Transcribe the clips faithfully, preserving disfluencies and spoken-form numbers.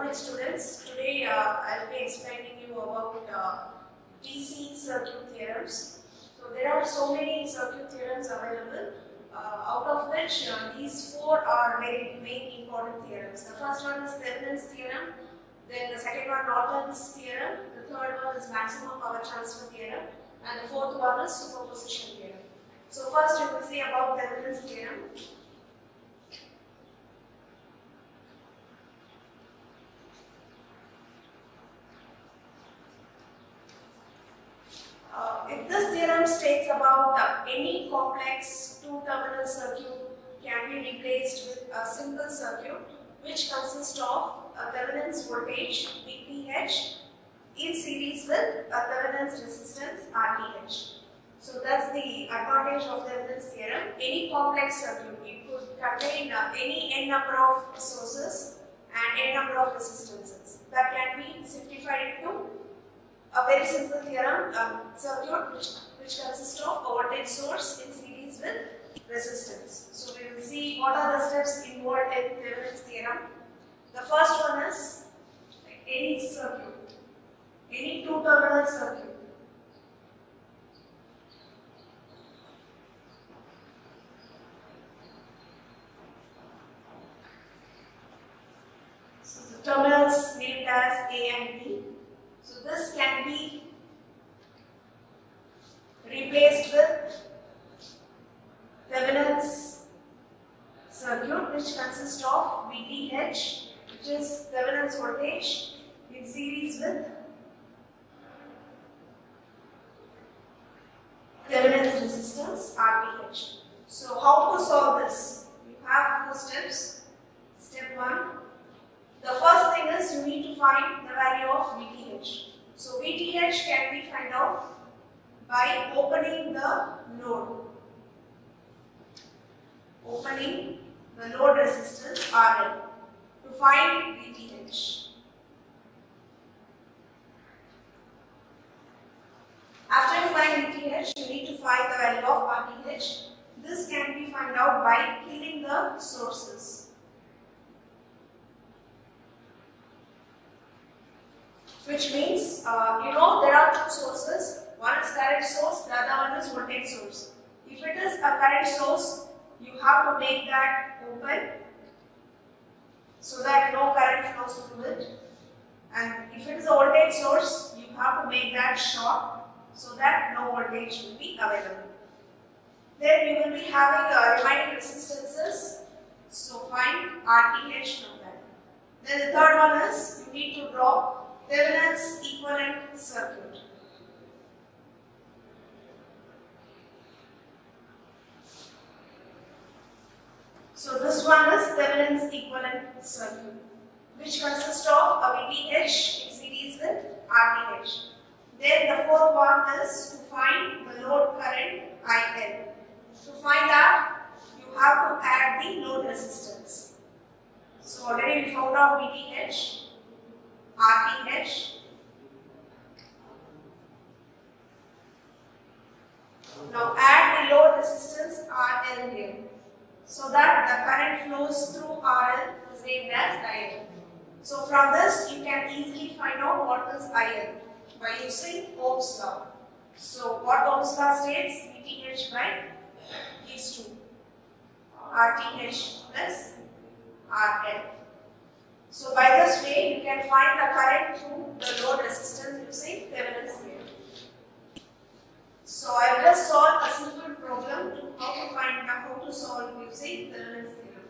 morning students. Today uh, I will be explaining you about uh, D C circuit theorems. So there are so many circuit theorems available, uh, out of which uh, these four are very main important theorems. The first one is Thevenin's theorem, then the second one Norton's theorem, the third one is maximum power transfer theorem, and the fourth one is superposition theorem. So first you will see about Thevenin's theorem. Uh, if this theorem states about uh, any complex two-terminal circuit can be replaced with a simple circuit which consists of a Thevenin's voltage V T H in series with a Thevenin's resistance R T H. So that's the advantage of Thevenin's theorem. Any complex circuit, it could contain uh, any n number of sources and n number of resistances that can be simplified into a very simple theorem, um, circuit which, which consists of a voltage source in series with resistance. So we will see what are the steps involved in Thevenin's theorem. The first one is like any circuit, any two-terminal circuit. So the terminals named as A and B. So this can be replaced with Thevenin's circuit which consists of V T H, which is Thevenin's voltage in series with Thevenin's resistance R T H. So how to solve this? You have four steps. Step one. The first thing is you need to find the value of V T H. So V T H can be found out by opening the load. Opening the load resistance R L to find V T H. After you find V T H, you need to find the value of R T H. This can be found out by killing the sources. Which means, uh, you know, there are two sources. One is current source, the other one is voltage source. If it is a current source, you have to make that open so that no current flows through it. And if it is a voltage source, you have to make that short so that no voltage will be available. Then you will be having uh, remaining resistances. So find R T H from that. Then the third one is you need to draw Thevenin's equivalent circuit. So this one is Thevenin's equivalent circuit, which consists of a V T H in series with R T H. Then the fourth one is to find the load current I L. To find that, you have to add the load resistance. So already we found out V T H, R T H. Now add the load resistance R L here, so that the current flows through R L is named as I L. So from this you can easily find out what is I L by using Ohm's law. So what Ohm's law states? V T H by these two, R T H plus R L. So by this way, you can find the current through the load resistance using Thevenin's theorem. So I will just solve a simple problem to how to find how to solve using Thevenin's theorem.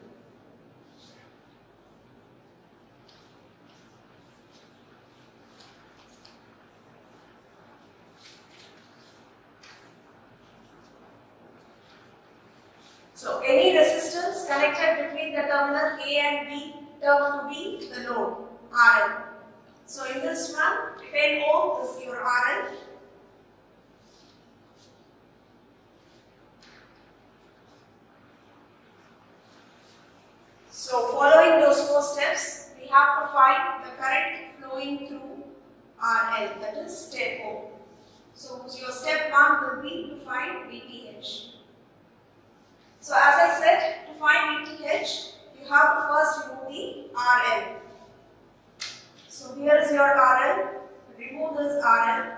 So any resistance connected between the terminal A and B term to be the load R L. So in this one, ten ohm is your R L. So following those four steps, we have to find the current flowing through R L, that is ten ohm. So your step one will be to find V T H. So as I said, to find V T H, you have to first remove the R L. here is your R L. Remove this R L.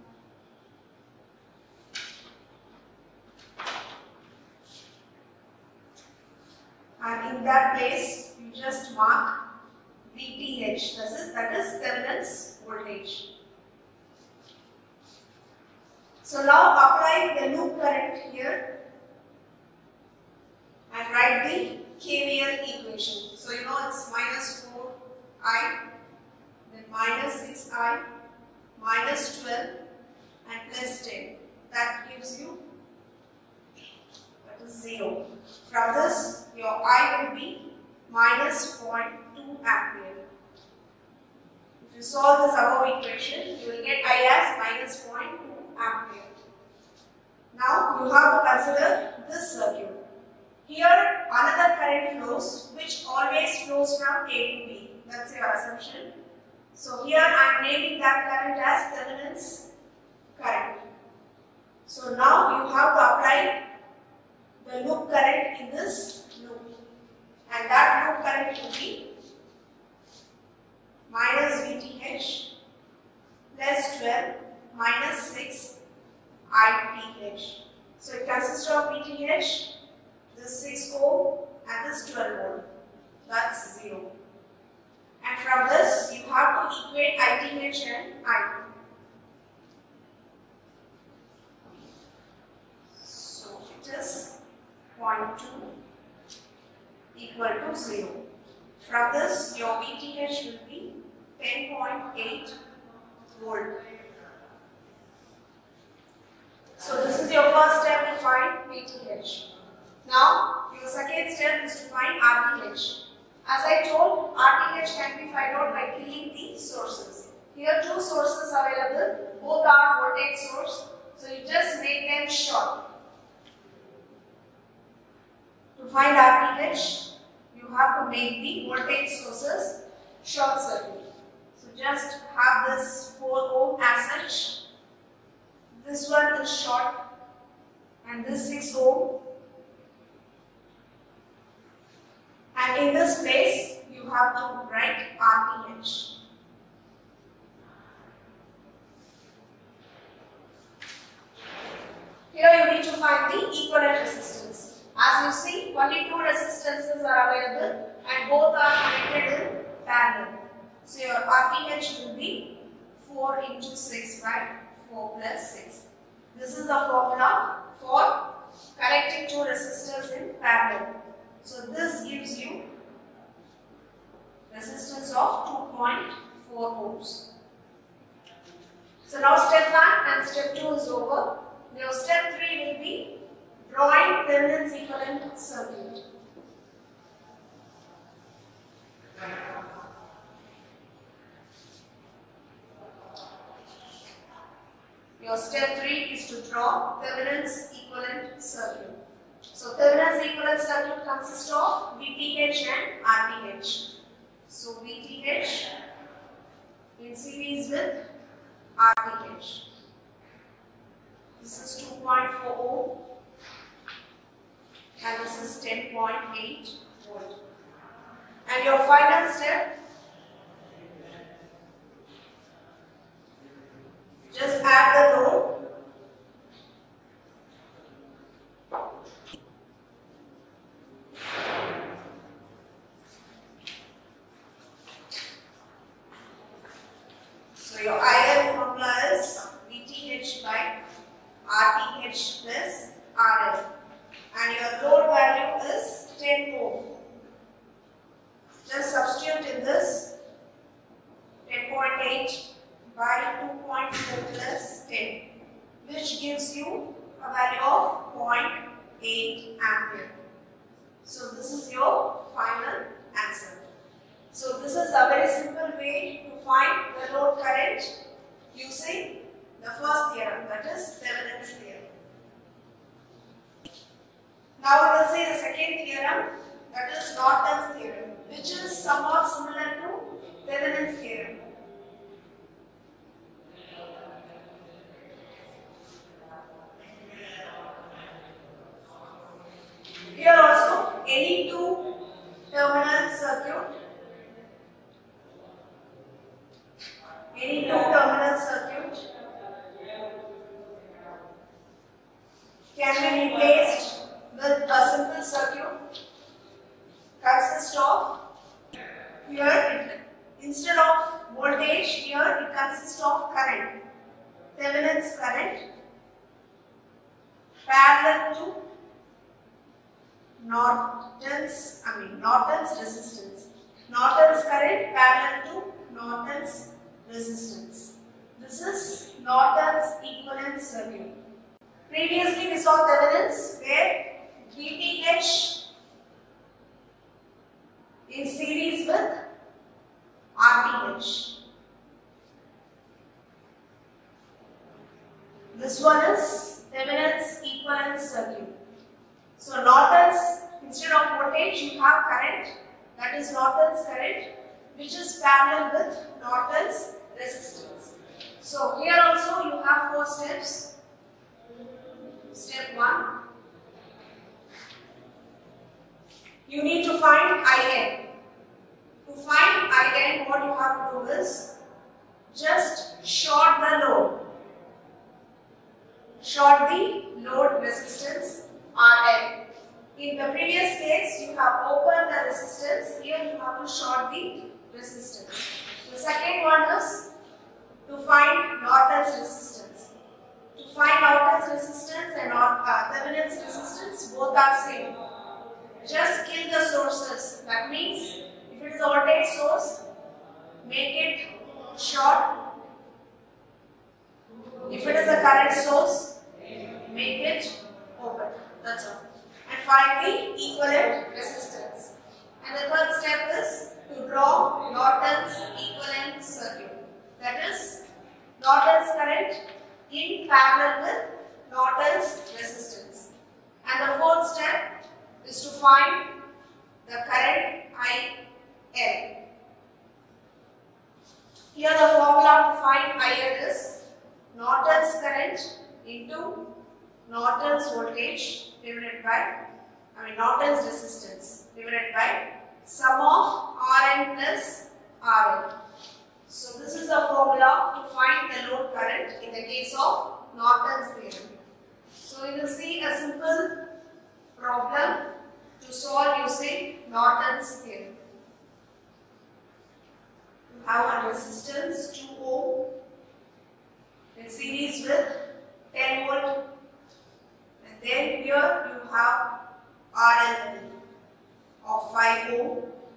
And in that place, you just mark V T H. This is, that is Thevenin's voltage. So now apply the loop current here and write the K V L equation. So you know it's minus four I, then minus six I, minus twelve and plus ten. That gives you, that is zero. From this, your I will be minus zero point two ampere. If you solve this above equation, you will get I as minus zero point two ampere. Now you have to consider this circuit. Here another current flows which always flows from A to B. That's your assumption. So here I am naming that current as Thevenin's current. So now you have to apply the loop current in this loop. And that loop current will be minus V T H plus twelve minus six I T H. So it consists of V T H, this six ohm and this twelve volt. That's zero. And from this you have to equate I T H and I T. So it is zero point two equal to zero. From this your V T H will be ten point eight volt. So this is your first step to find V T H. Now your second step is to find R T H. As I told, R T H can be found out by killing the sources. Here two sources are available, both are voltage source. So you just make them short. To find R T H, you have to make the voltage sources short circuit. So just have this four ohm as such. This one is short and this six ohm. And in this place, you have to write R T H. Here you need to find the equivalent resistance. As you see, only two resistances are available and both are connected in parallel. So your R T H will be four into six by four plus six. This is the formula for connecting two resistors in parallel. So this gives you resistance of two point four ohms. So now step one and step two is over. Now step three will be drawing Thevenin's equivalent circuit. Your step three is to draw Thevenin's equivalent circuit. So Thevenin's equivalent circuit consists of V T H and R T H. So V T H in series with R T H. This is two point four ohm and this is ten point eight volt. And your final step, just add the load. So your I L formula is V T H by R T H plus R L. And your load value is ten ohm. Just substitute in this ten point eight by two point four plus ten, which gives you a value of zero point eight ampere. So this is your final answer. So this is a very simple way to find the load current using the first theorem, that is Thevenin's theorem. Now we will see the second theorem, that is Norton's theorem, which is somewhat similar to Thevenin's theorem. Here also, any two terminal circuit any two-terminal circuit can be replaced with a simple circuit consists of, here it, instead of voltage, here it consists of current, Thevenin's current parallel to Norton's, I mean Norton's resistance. Norton's current parallel to Norton's resistance. This is Norton's equivalent circuit. Previously we saw Thevenin's where V T H in series with R T H. This one is Thevenin's equivalent circuit. So Norton's, instead of voltage you have current, that is Norton's current, which is parallel with Norton's resistance. So here also you have four steps. Step one, you need to find I N. To find I N, what you have to do is just short the load. Short the load resistance R N. In the previous case, you have opened the resistance. Here you have to short the resistance. The second one is to find Norton's resistance. To find Norton's resistance and uh, Thevenin's resistance, both are same. Just kill the sources. That means if it is a voltage source, make it short. If it is a current source, make it open. That's all. And find the equivalent resistance. And the third step is to draw Norton's equivalent circuit. That is Norton's current in parallel with Norton's resistance. And the fourth step is to find the current I N. Here the formula to find I N is Norton's current into Norton's voltage divided by, I mean Norton's resistance divided by sum of R N plus R N. So this is the formula to find the load current in the case of Norton's theorem. So you will see a simple problem to solve using Norton's theorem. You have a resistance two ohm in series with ten volt. Then here you have R L of five ohm,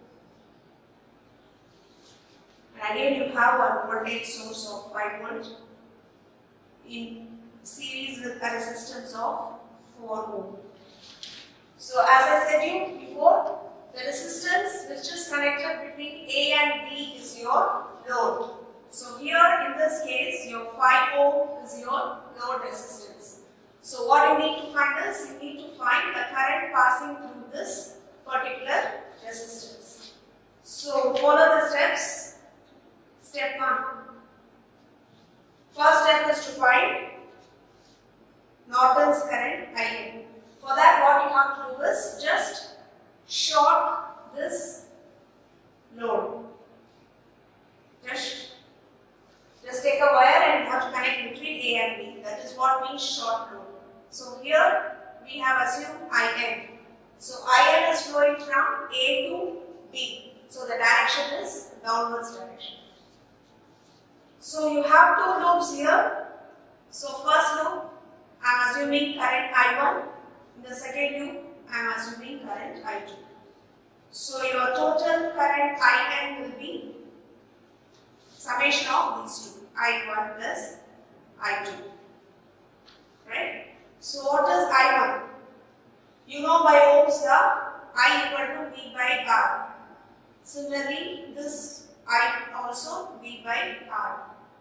and again you have one voltage source of five volt in series with a resistance of four ohm. So as I said you before, the resistance which is connected between A and B is your load. So here in this case your five ohm is your load resistance. So what you need to find is, you need to find the current passing through this particular resistance. So follow the steps. Step one. First step is to find Norton's current I N. For that what you have to do is just short this load. Just, just take a wire and you have to connect between A and B. That is what means short load. So here we have assumed I N. So I N is flowing from A to B. So the direction is downwards direction. So you have two loops here. So first loop I am assuming current I one. In the second loop I am assuming current I two. So your total current I N will be summation of these two, I one plus I two. Right? So what is I one? You know by Ohm's law, I equal to V by R. Similarly, this I also V by R.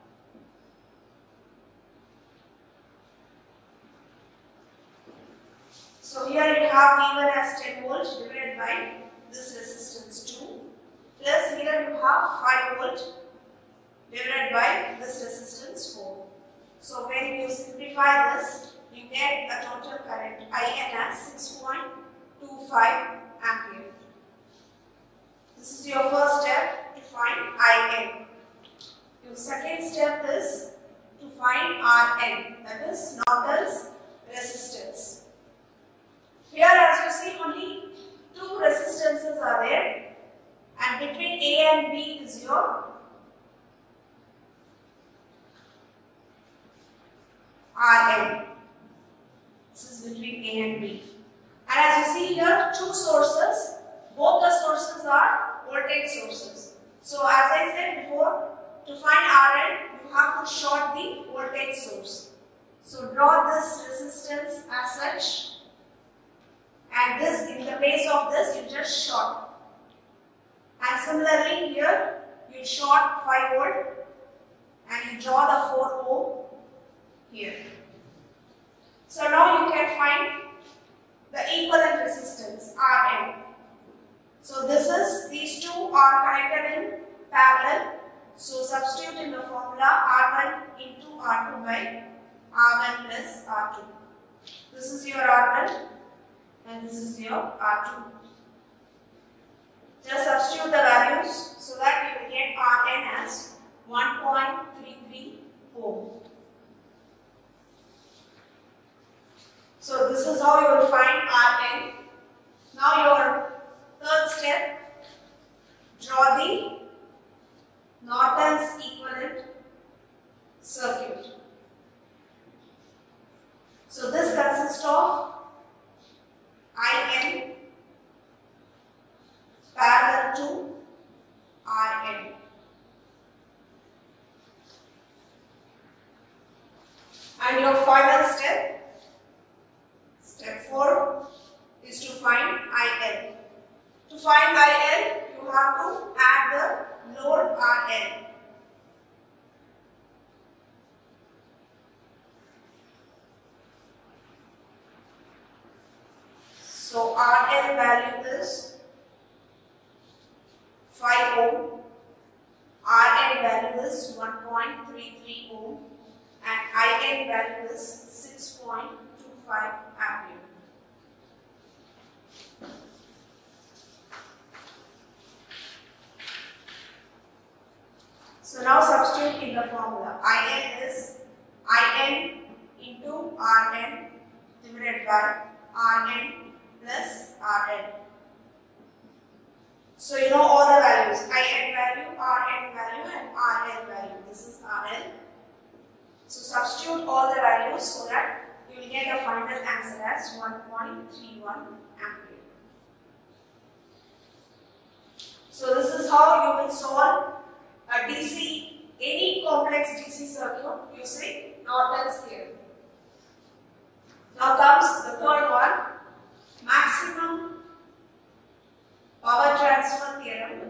So here you have V one as ten volts divided by this resistance two, plus here you have five volt divided by this resistance four. So when you simplify this, you get a total current I N as six point two five ampere. This is your first step to find I N. Your second step A and B is your R N. This is between A and B. And as you see here, two sources. Both the sources are voltage sources. So as I said before, to find R N, you have to short the voltage source. So draw this resistance as such. And this, in the place of this, you just short. And similarly here, you short five volt and you draw the four ohm here. So now you can find the equivalent resistance R N. So this is, these two are connected in parallel. So substitute in the formula R one into R two by R one plus R two. This is your R one and this is your R two. Just substitute the values so that you will get R N as one point three three ohm. So this is how you will find R N. Now your third step, draw the Norton's equivalent circuit. So this consists of I N parallel to R N. And your final step, step four, is to find I L. To find I L, you have to add the load R L. So R L value is five ohm, R N value is one point three three ohm, and I N value is six point two five ampere. So now substitute in the formula. I N is I N into R N divided by R N plus R N. So you know all the values, I N value, R N value and R L value. This is R L. So substitute all the values so that you will get the final answer as one point three one ampere. So this is how you will solve a D C, any complex D C circuit using Norton's theorem. Now comes the third one, maximum power transfer theorem.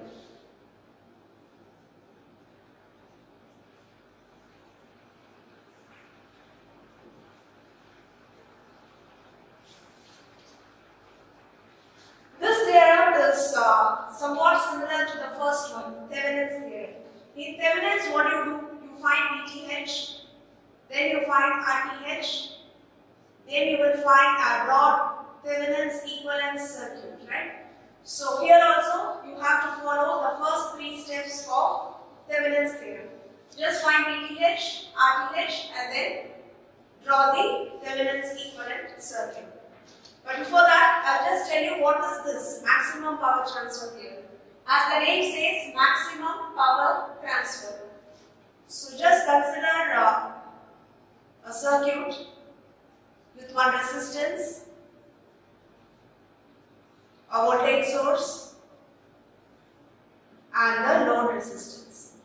This theorem is uh, somewhat similar to the first one, Thevenin's theorem. In Thevenin's, what you do? You find V T H, then you find R T H, then you will find a broad Thevenin's equivalent circuit, right? So here also you have to follow the first three steps of Thevenin's theorem. Just find V T H, R T H and then draw the Thevenin's equivalent circuit. But before that, I'll just tell you what is this maximum power transfer theorem. As the name says, maximum power transfer. So just consider uh, a circuit with one resistance, a voltage source and the load resistance.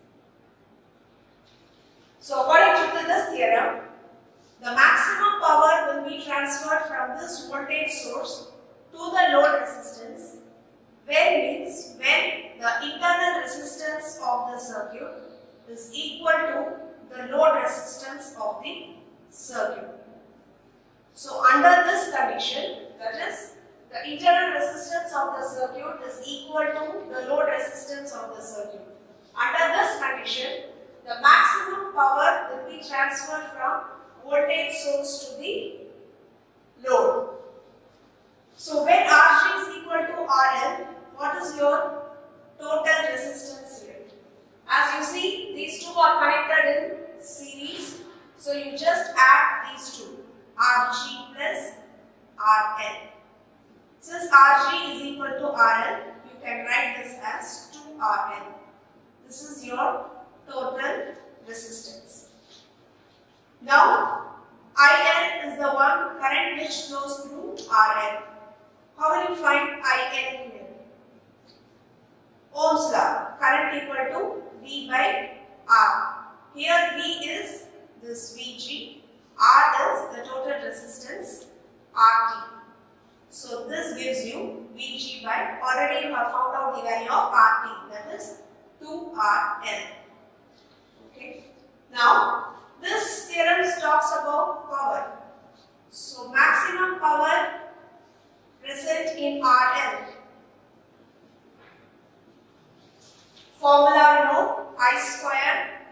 So according to this theorem, the maximum power will be transferred from this voltage source to the load resistance, when means when the internal resistance of the circuit is equal to the load resistance of the circuit. So under this condition, that is, the internal resistance of the circuit is equal to the load resistance of the circuit. Under this condition, the maximum power will be transferred from voltage source to the load. So when R G is equal to R L, what is your total resistance here? As you see, these two are connected in series. So you just add these two, R G plus R L. Since R G is equal to R L, you can write this as two R N. This is your total resistance. Now, I N is the one current which flows through R N. How will you find I N here? Ohm's law, current equal to V by R. Here V is this V G, R is the total resistance R T. So this gives you V G by, already you have found out the value of R T, that is two R N. Okay. Now this theorem talks about power. So maximum power present in R N. Formula you know, I square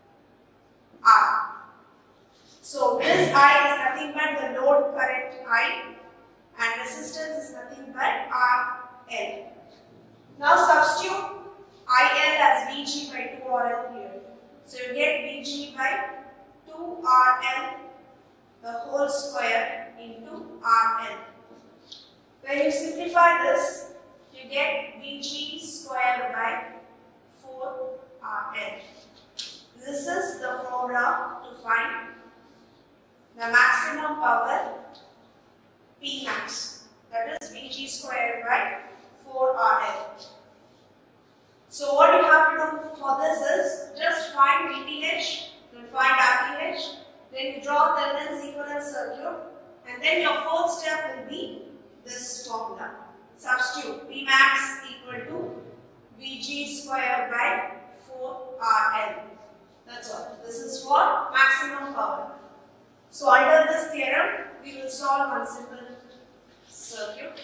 R. So this I is nothing but the load current I, and resistance is nothing but R L. Now substitute I L as V G by two R L here. So you get V G by two R L the whole square into R L. When you simplify this, you get V G square by four R L. This is the formula to find the maximum power P max, that is V G squared by four R L. So what you have to do for this is just find V T H, then find R T H, then you draw the Thevenin's equivalent circuit, and then your fourth step will be this formula. Substitute P max equal to V G squared by four R L. That's all. This is for maximum power. So under this theorem, we will solve one simple circuit.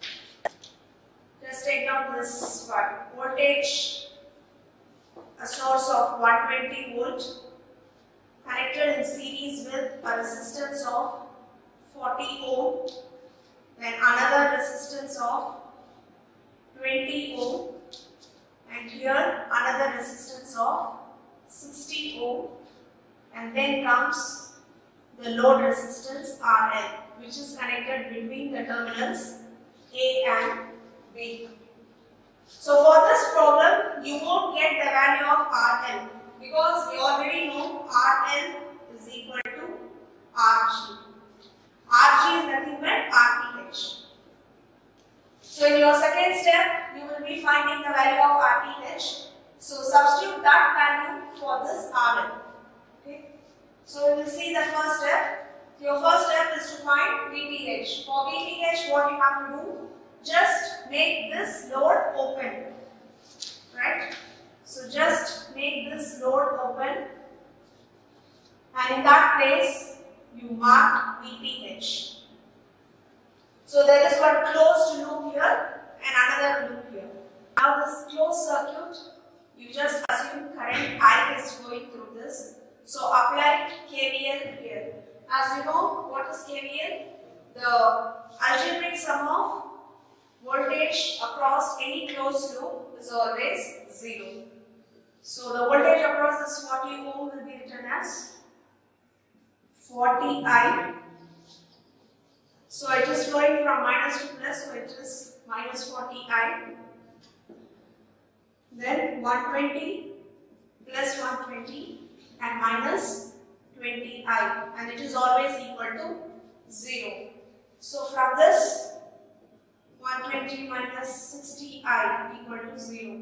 Just take down this one. Voltage, a source of one hundred twenty volt, connected in series with a resistance of forty ohm, then another resistance of twenty ohm, and here another resistance of sixty ohm, and then comes the load resistance R L, which is connected between the terminals A and B. So for this problem, you won't get the value of R L because we already know R L is equal to R G. R G is nothing but R T H. So in your second step, you will be finding the value of R T H. So substitute that value for this R L. Okay. So we will see the first step. Your first step is to find V T H. For V T H, what you have to do? Just make this load open. Right? So just make this load open, and in that place you mark V T H. So there is one closed loop here and another loop here. Now this closed circuit, you just assume current I is flowing through this. So apply K V L here. As you know, what is K V L? The algebraic sum of voltage across any closed loop is always zero. So the voltage across this forty ohm will be written as forty I. So it is flowing from minus to plus, so it is minus forty I. Then one hundred twenty plus one hundred twenty and minus twenty I, and it is always equal to zero. So from this, one hundred twenty minus sixty I equal to zero.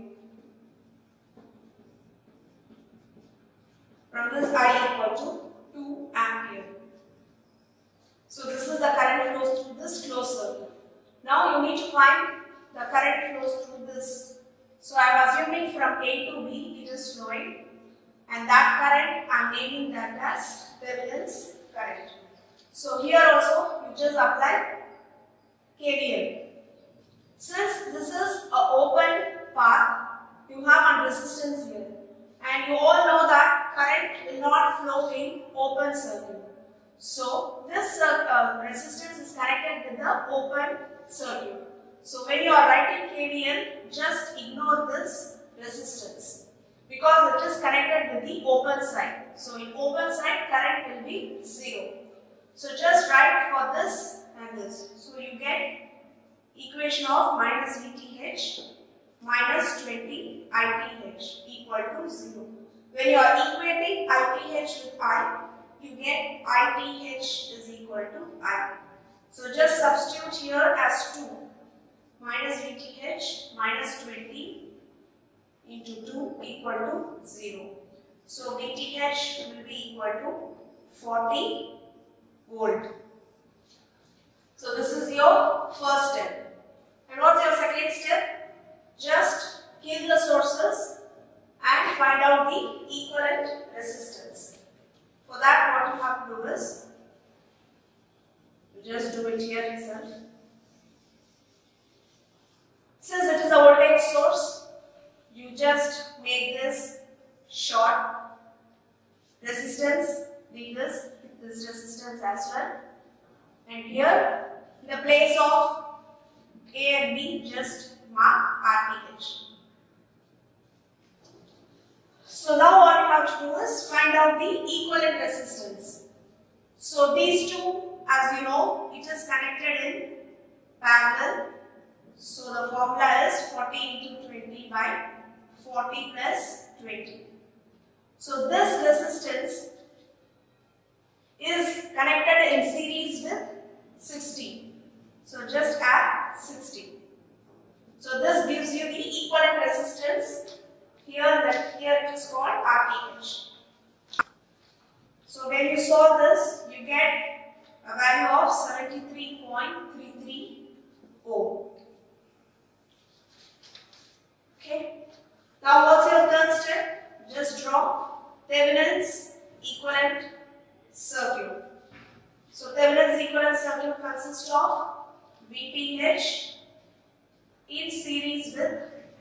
From this, I equal to two ampere. So this is the current flows through this closed circuit. Now you need to find the current flows through this. So I am assuming from A to B it is flowing, and that current I am naming that as Thevenin's current. So here also you just apply K V L. Since this is an open path, you have a resistance here, and you all know that current will not flow in open circuit. So this uh, resistance is connected with the open circuit. So when you are writing K V L, just ignore this resistance because it is connected with the open side. So in open side, current will be zero. So just write for this and this. So you get equation of minus V T H minus twenty I P H equal to zero. When you are equating I P H with I, you get I P H is equal to I. So just substitute here as two minus V T H minus twenty into two equal to zero. So V T H will be equal to forty volt. So this is your first step. And what's your second step? Just kill the sources and find out the equivalent resistance. For that, what you have to do is, you just do it here itself. Since it is a voltage source, you just make this short resistance, leave this, this resistance as well. And here, in the place of A and B, just mark R T H. So now what you have to do is find out the equivalent resistance. So these two, as you know, it is connected in parallel. So the formula is forty into twenty by forty plus twenty. So this resistance is connected in series with sixty. So just add sixty. So this gives you the equivalent resistance. Here, that here it is called R T H. So when you solve this, you get a value of seventy-three point three three ohm. Okay. Now what's your third step? Just draw Thevenin's equivalent circuit. So Thevenin's equivalent circuit consists of V T H in series with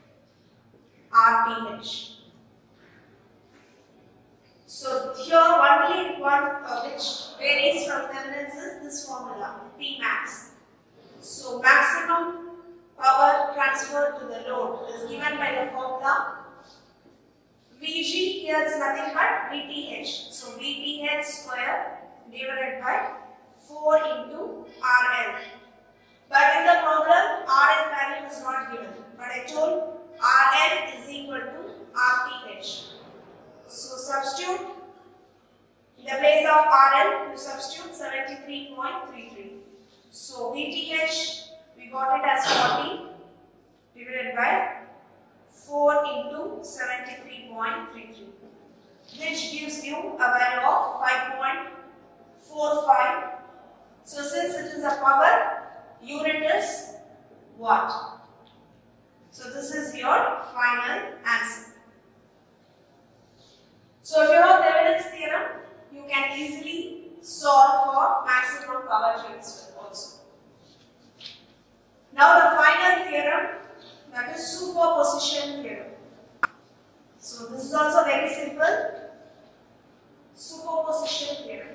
R T H. So here only one uh, which varies from Thevenin's is this formula, P max. So maximum power transfer to the load is given by the formula V G. Here is nothing but V T H. So V T H square divided by four into R L. But in the problem, R L value is not given. But I told R L is equal to R T H. So substitute in the place of R L, you substitute seventy-three point three three. So V T H, we got it as forty divided by four into seventy-three point three three, which gives you a value of five point four five. So since it is a power, unit is watt. So this is your final answer. So if you know Thevenin's theorem, you can easily solve for maximum power transfer also. Now the final theorem, that is superposition theorem. So this is also very simple. Superposition theorem.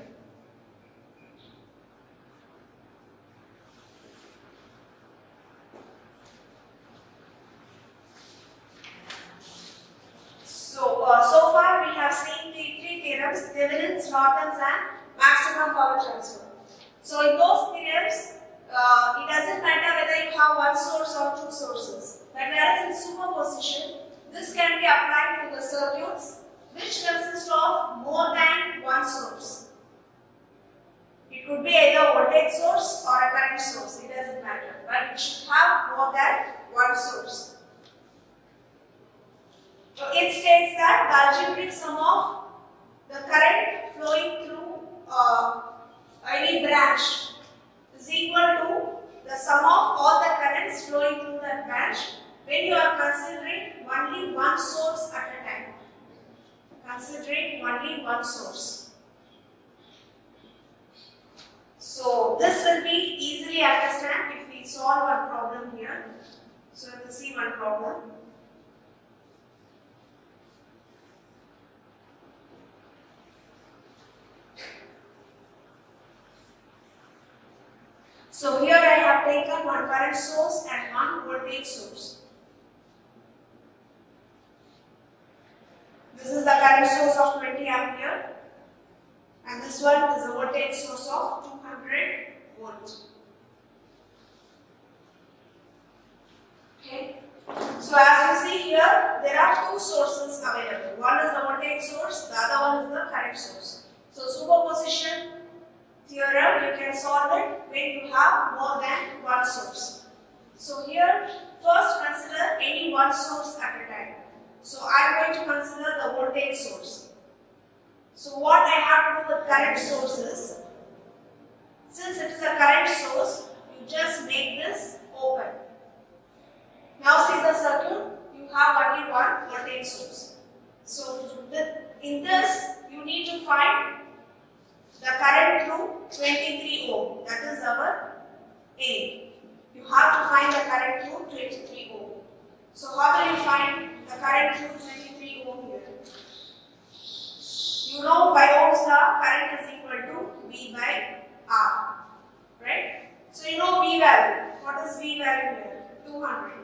So, uh, so far we have seen the three theorems, Thevenin's, Norton's and maximum power transfer. So in those theorems, uh, it doesn't matter whether you have one source or two sources. But whereas in superposition, this can be applied to the circuits which consist of more than one source. It could be either voltage source or a current source, it doesn't matter. But it should have more than one source. So it states that the algebraic sum of the current flowing through uh, any branch is equal to the sum of all the currents flowing through that branch when you are considering only one source at a time. Considering only one source. So this will be easily understand if we solve one problem here. So we will see one problem. So here I have taken one current source and one voltage source. This is the current source of twenty ampere and this one is a voltage source of two hundred volt. Okay. So So as you see here, there are two sources available. One is the voltage source, the other one is the current source. So superposition theorem, you can solve it when you have more than one source. So here, first consider any one source at a time. So I am going to consider the voltage source. So what I have to do with current source is, since it is a current source, you just make this open. Now see the circuit, you have only one voltage source. So in this, you need to find the current through twenty-three ohm, that is our aim. You have to find the current through twenty-three ohm. So how will you find the current through twenty-three ohm here? You know by Ohm's law, current is equal to V by R, right? So you know V value. What is V value here? two hundred.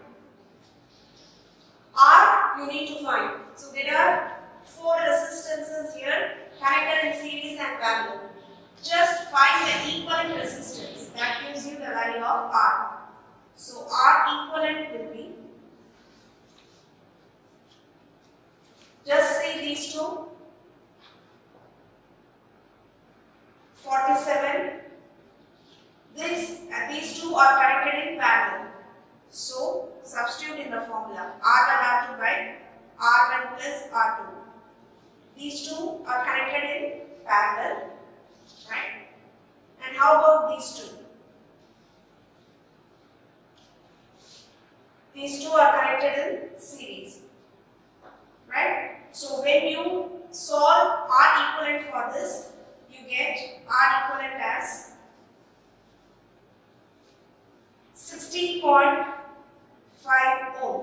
R you need to find. So there are four resistances here connected in series and parallel. Just find the equivalent resistance. That gives you the value of R. So R equivalent will be, just say these two, forty-seven. This, uh, these two are connected in parallel. So substitute in the formula R one R two by R one plus R two. These two are connected in parallel, right? And how about these two? These two are connected in series, right? So when you solve R equivalent for this, you get R equivalent as sixteen point five ohm.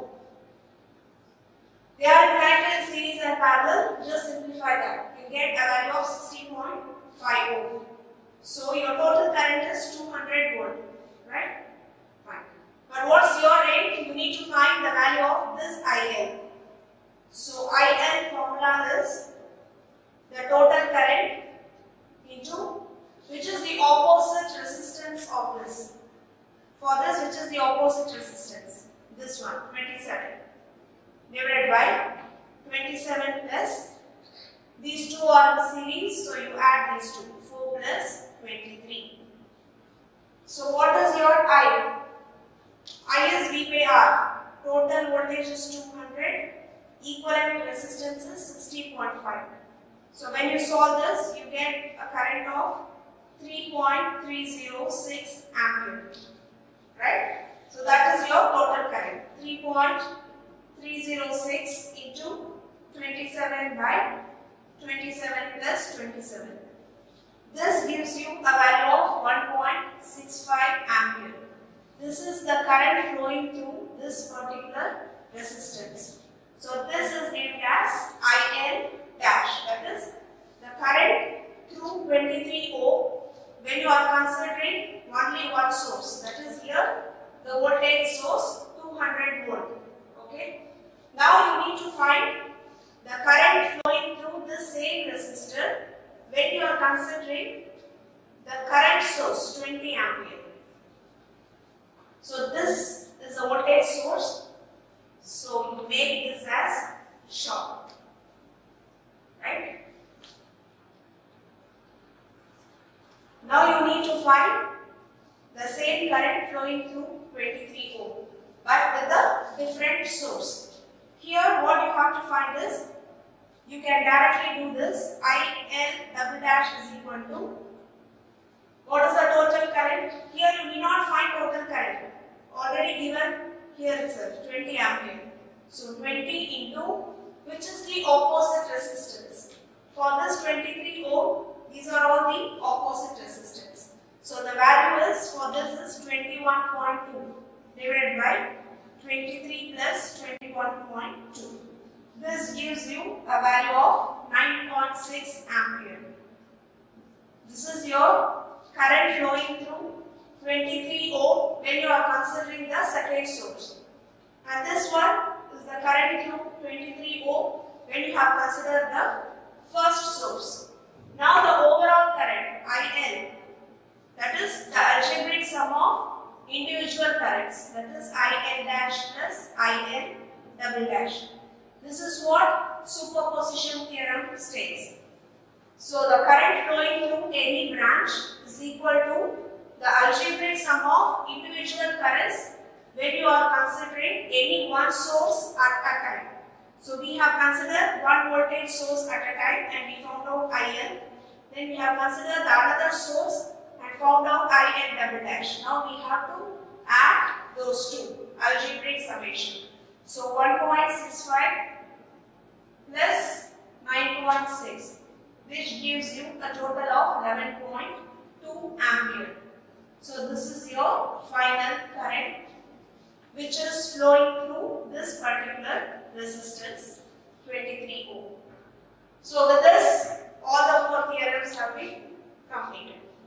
They are connected in series and parallel. Just simplify that. You get a value of sixteen point five ohm. So your total current is two hundred volt, right? Fine. But what's your aim? You need to find the value of this I L. So I L formula is the total current into, which is the opposite resistance of this. For this, which is the opposite resistance? This one, twenty-seven. Divided by twenty-seven plus, these two are in series, so you add these two, four plus twenty-three. So what is your I? I is V by R. Total voltage is two hundred. Equivalent resistance is sixty point five. So when you solve this, you get a current of three point three zero six ampere. Right? So that is your total current. three point three zero six into twenty-seven by twenty-seven plus twenty-seven. This gives you a value of one point six five ampere. This is the current flowing through this particular resistance. So this is named as I L dash. That is the current through twenty-three ohm when you are considering only one source. That is here the voltage source two hundred volt. Okay. Now you need to find the current flowing through the same resistor when you are considering the current source twenty ampere. So this is a voltage source. So you make this as short. Right? Now you need to find the same current flowing through twenty-three ohm, but with a different source. Here what you have to find is, you can directly do this. I L double dash is equal to, what is the total current? Here you need not find total current. Already given here itself, twenty ampere. So twenty into, which is the opposite resistance. For this twenty-three ohm, these are all the opposite resistance. So the value is, for this is twenty-one point two divided by twenty-three plus twenty-one point two. This gives you a value of nine point six ampere. This is your current flowing through twenty-three ohm when you are considering the second source. And this one is the current through twenty-three ohm when you have considered the first source. Now the overall current I L, that is the algebraic sum of individual currents, that is I L dash plus I L double dash. This is what superposition theorem states. So the current flowing through any branch is equal to the algebraic sum of individual currents when you are considering any one source at a time. So we have considered one voltage source at a time and we found out I N. Then we have considered the another source and found out I N double dash. Now we have to add those two, algebraic summation. So one point six five plus nine point six, which gives you a total of eleven point two ampere. So this is your final current which is flowing through this particular resistance twenty-three ohm. So with this, all the four theorems have been completed.